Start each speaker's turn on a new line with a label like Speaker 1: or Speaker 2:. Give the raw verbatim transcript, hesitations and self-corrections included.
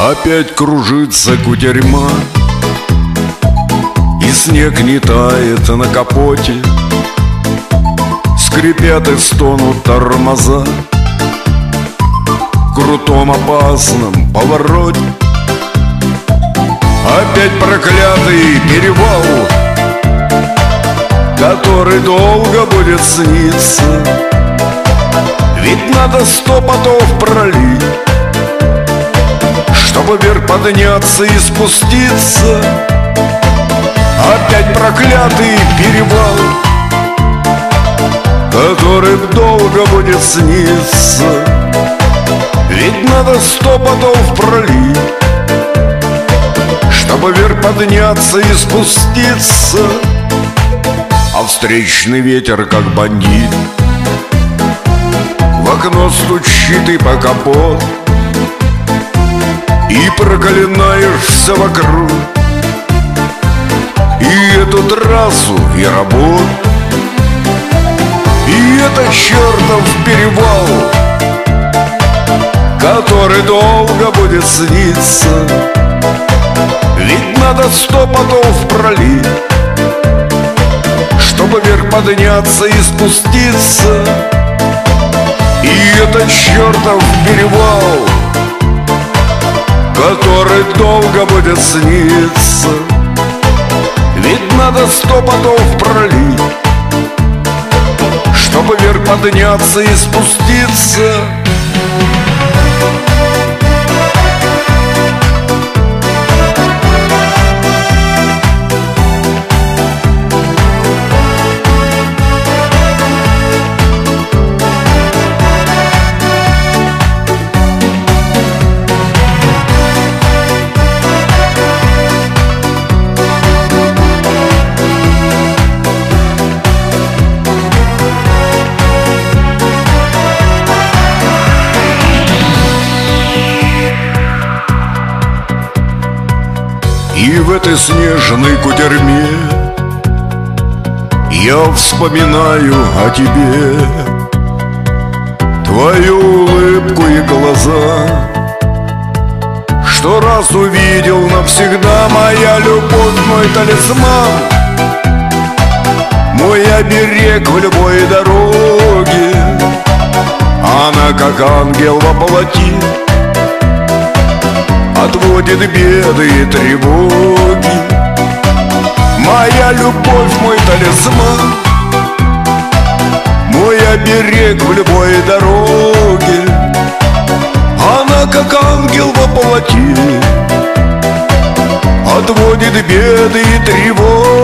Speaker 1: Опять кружится кутерьма, и снег не тает на капоте. Скрипят и стонут тормоза в крутом опасном повороте. Опять проклятый перевал, который долго будет сниться. Ведь надо сто потов пролить, чтобы вверх подняться и спуститься. Опять проклятый перевал, который долго будет сниться. Ведь надо сто потов пролить, чтобы вверх подняться и спуститься. А встречный ветер, как бандит, в окно стучит и по капот. И проклинаешься вокруг и эту трассу, и работу, и это чертов перевал, который долго будет сниться. Ведь надо сто потов пролить, чтобы вверх подняться и спуститься. И это чертов перевал, который долго будет сниться. Ведь надо сто потов пролить, чтобы вверх подняться и спуститься. И в этой снежной кутерьме я вспоминаю о тебе, твою улыбку и глаза, что раз увидел навсегда. Моя любовь, мой талисман, мой оберег в любой дороге. Она, как ангел во плоти, отводит беды и тревоги. Моя любовь, мой талисман, мой оберег в любой дороге. Она, как ангел во плоти, отводит беды и тревоги.